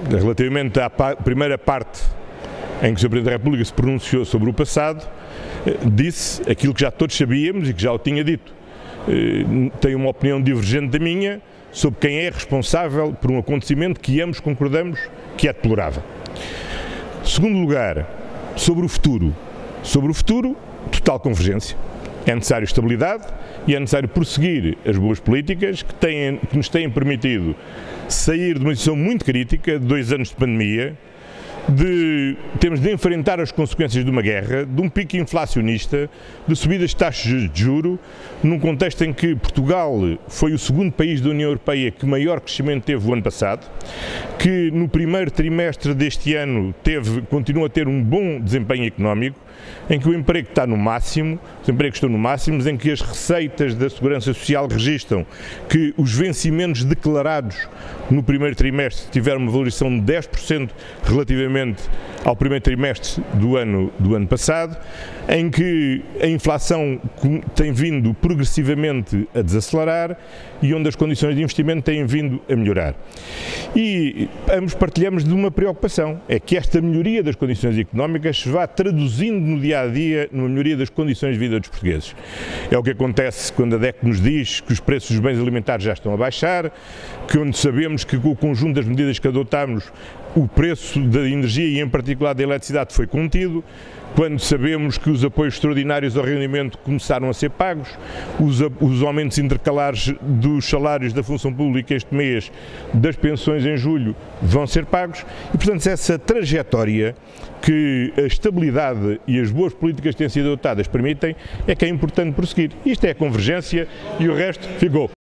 Relativamente à primeira parte em que o Sr. Presidente da República se pronunciou sobre o passado, disse aquilo que já todos sabíamos e que já o tinha dito. Tem uma opinião divergente da minha sobre quem é responsável por um acontecimento que ambos concordamos que é deplorável. Segundo lugar, sobre o futuro. Sobre o futuro, total convergência. É necessário estabilidade e é necessário prosseguir as boas políticas que nos têm permitido sair de uma situação muito crítica, de 2 anos de pandemia, temos de enfrentar as consequências de uma guerra, de um pico inflacionista, de subidas de taxas de juros, num contexto em que Portugal foi o segundo país da União Europeia que maior crescimento teve o ano passado, que no primeiro trimestre deste ano continua a ter um bom desempenho económico, em que o emprego está no máximo, os empregos estão no máximo, em que as receitas da Segurança Social registram que os vencimentos declarados no primeiro trimestre tiveram uma valorização de 10% relativamente ao primeiro trimestre do ano passado, em que a inflação tem vindo progressivamente a desacelerar e onde as condições de investimento têm vindo a melhorar. E ambos partilhamos de uma preocupação, é que esta melhoria das condições económicas se vá traduzindo no dia-a-dia numa melhoria das condições de vida dos portugueses. É o que acontece quando a DEC nos diz que os preços dos bens alimentares já estão a baixar, que onde sabemos que com o conjunto das medidas que adotámos o preço da energia e em particular da eletricidade foi contido, quando sabemos que os apoios extraordinários ao rendimento começaram a ser pagos, os aumentos intercalares dos salários da função pública este mês, das pensões em julho, vão ser pagos e, portanto, essa trajetória que a estabilidade e as boas políticas que têm sido adotadas permitem é que é importante prosseguir. Isto é a convergência e o resto ficou.